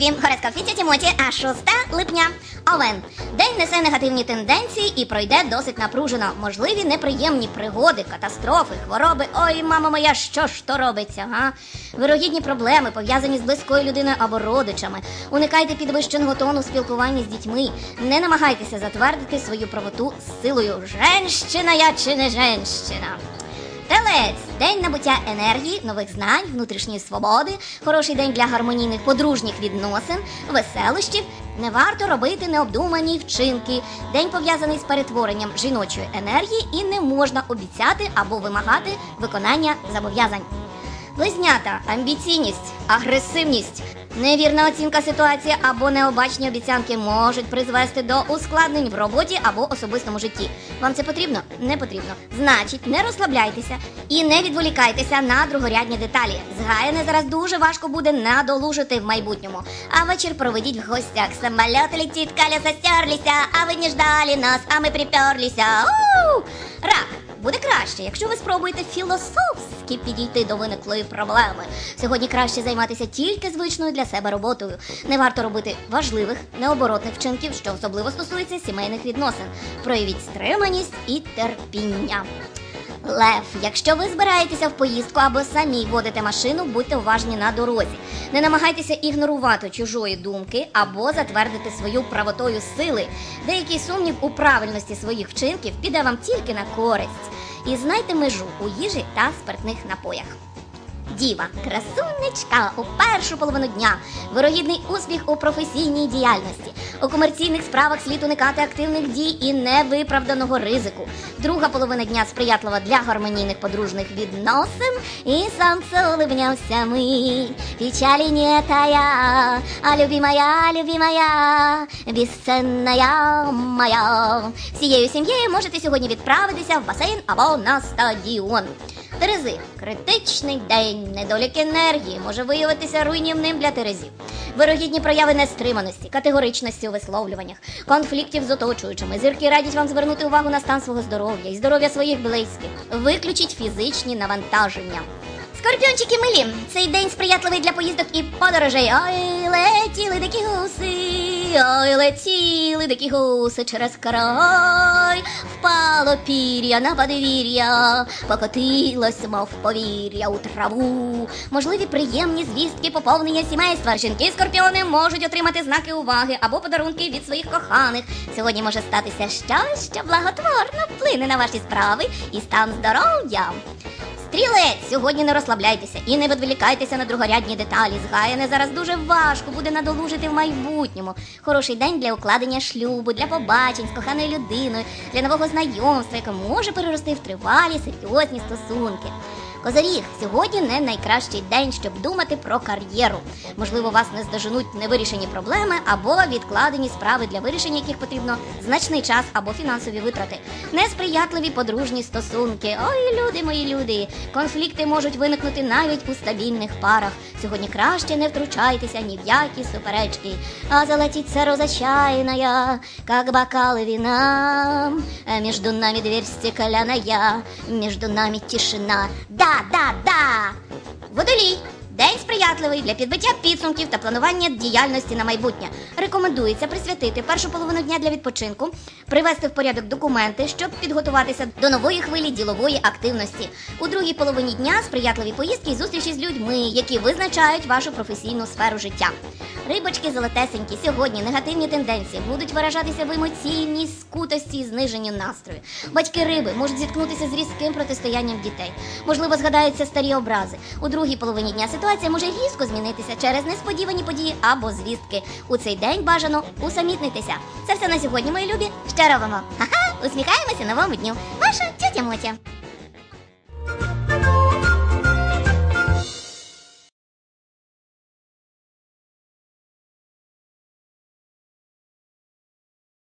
любі! Гороскоп від тьоті Моті, а 6 липня. Овен. День несе негативні тенденції і пройде досить напружено. Можливі неприємні пригоди, катастрофи, хвороби. Ой, мама моя, що ж то робиться, га? Вирогідні проблеми, пов'язані з близькою людиною або родичами. Уникайте підвищеного тону в спілкуванні з дітьми. Не намагайтеся затвердити свою правоту з силою. Женщина я чи не женщина? Телець. День набуття енергії, нових знань, внутрішньої свободи. Хороший день для гармонійних подружніх відносин, веселощів. Не варто робити необдумані вчинки. День пов'язаний з перетворенням жіночої енергії і не можна обіцяти або вимагати виконання зобов'язань. Близнята. Амбіційність, агресивність, невірна оцінка ситуації або необачні обіцянки можуть призвести до ускладнень в роботі або особистому житті. Вам це потрібно? Не потрібно. Значить, не розслабляйтеся і не відволікайтеся на другорядні деталі. Згаяне зараз дуже важко буде надолужити в майбутньому. А вечір проведіть в гостях. Самоліт летить, колеса стерлися, а ви не ждали нас, а ми приперлися. Рак. Буде краще, якщо ви спробуєте філософськи підійти до виниклої проблеми. Сьогодні краще займатися тільки звичною для себе роботою. Не варто робити важливих, необоротних вчинків, що особливо стосується сімейних відносин. Проявіть стриманість і терпіння. Лев. Якщо ви збираєтеся в поїздку або самі водите машину, будьте уважні на дорозі. Не намагайтеся ігнорувати чужої думки або затвердити свою правотою сили. Деякий сумнів у правильності своїх вчинків піде вам тільки на користь. І знайте межу у їжі та спиртних напоях. Діва. Красунечка у першу половину дня. Вирогідний успіх у професійній діяльності. У комерційних справах слід уникати активних дій і невиправданого ризику. Друга половина дня сприятлива для гармонійних подружних відносин. І сонце улыбнемся ми, печалі нетая, а любимая, безценная моя. Всією сім'єю можете сьогодні відправитися в басейн або на стадіон. Терези. Критичний день. Недолік енергії може виявитися руйнівним для терезів. Вирогідні прояви нестриманості, категоричності у висловлюваннях, конфліктів з оточуючими. Зірки радять вам звернути увагу на стан свого здоров'я і здоров'я своїх близьких. Виключіть фізичні навантаження. Скорпіончики милі, цей день сприятливий для поїздок і подорожей. Ой, летіли дикі гуси, ой, летіли дикі гуси через край. Впало пір'я на подвір'я, покотилось, мов повір'я у траву. Можливі приємні звістки поповнення сімейства. Жінки-скорпіони можуть отримати знаки уваги або подарунки від своїх коханих. Сьогодні може статися щось, що благотворно вплине на ваші справи і стан здоров'я. Стрілець. Сьогодні не розслабляйтеся і не відволікайтеся на другорядні деталі. Згаяне зараз дуже важко буде надолужити в майбутньому. Хороший день для укладення шлюбу, для побачень з коханою людиною, для нового знайомства, яке може перерости в тривалі, серйозні стосунки. Козиріг. Сьогодні не найкращий день, щоб думати про кар'єру. Можливо, вас не здоженуть невирішені проблеми або відкладені справи, для вирішення яких потрібно значний час або фінансові витрати. Несприятливі подружні стосунки. Ой, люди мої люди. Конфлікти можуть виникнути навіть у стабільних парах. Сьогодні краще не втручайтеся ні в які суперечки. А золотиться роза чайная, как бокалы вина. Между нами дверь стеклянная, между нами тишина. Да! Водолій. День сприятливий для підбиття підсумків та планування діяльності на майбутнє. Рекомендується присвятити першу половину дня для відпочинку, привести в порядок документи, щоб підготуватися до нової хвилі ділової активності. У другій половині дня сприятливі поїздки і зустрічі з людьми, які визначають вашу професійну сферу життя. Рибочки золотесенькі, сьогодні негативні тенденції будуть виражатися в емоційній скутості і зниженні настрою. Батьки риби можуть зіткнутися з різким протистоянням дітей. Можливо, згадаються старі образи. У другій половині дня ситуація може різко змінитися через несподівані події або звістки. У цей день бажано усамітнитися. Це все на сьогодні, мої любі. Що робимо? Ха-ха! Усміхаємося новому дню. Ваша тьотя Мотя.